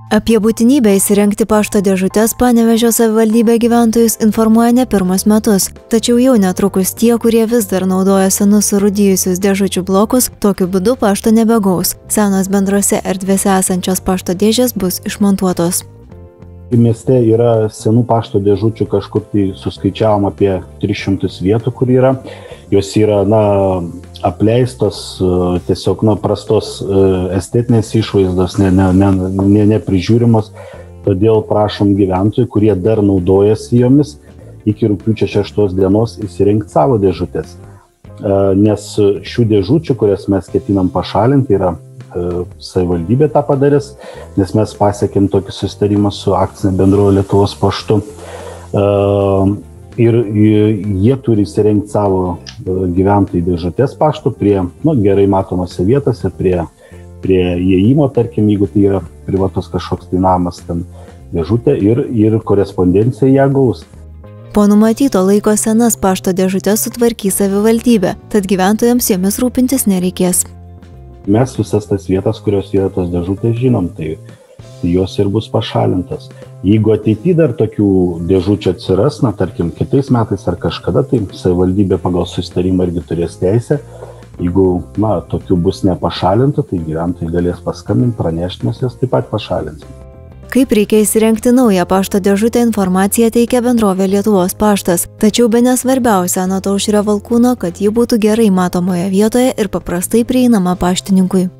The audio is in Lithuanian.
Apie būtinybę įsirengti pašto dėžutes Panevėžio savivaldybė gyventojus informuoja ne pirmus metus, tačiau jau netrukus tie, kurie vis dar naudoja senus surūdijusius dėžučių blokus, tokiu būdu pašto nebegaus. Senos bendrose erdvėse esančios pašto dėžės bus išmontuotos. Mieste yra senų pašto dėžučių, kažkur tai suskaičiavom apie 300 vietų, kur yra. Jos yra, apleistos, tiesiog, prastos estetinės išvaizdos, neprižiūrimos. Todėl prašom gyventojų, kurie dar naudojasi jomis, iki rugpjūčio 6 dienos įsirengti savo dėžutės. Nes šių dėžučių, kurias mes ketinam pašalinti, yra savivaldybė tą padarys, nes mes pasiekėm tokį susitarimą su akcinė bendrovė Lietuvos paštu. Ir jie turi įsirengti savo gyventojų dėžutės paštų prie gerai matomose vietose, prie įėjimo, tarkim, jeigu tai yra privatus kažkoks tai namas, ten dėžutė ir korespondencija ją gaus. Po numatyto laiko senas pašto dėžutės sutvarkys savivaldybė, tad gyventojams jomis rūpintis nereikės. Mes visas tas vietas, kurios yra tos dėžutės, žinom, tai jos ir bus pašalintas. Jeigu ateityje dar tokių dėžučių atsiras, tarkim, kitais metais ar kažkada, tai savivaldybė pagal susitarimą irgi turės teisę. Jeigu, tokių bus nepašalinta, tai gyventojai galės paskambinti, pranešti, mes jas taip pat pašalinsim. Kaip reikia įsirengti naują pašto dėžutę, informaciją teikia bendrovė Lietuvos paštas. Tačiau bene svarbiausia anot Aušrio Valkūno, kad ji būtų gerai matomoje vietoje ir paprastai prieinama paštininkui.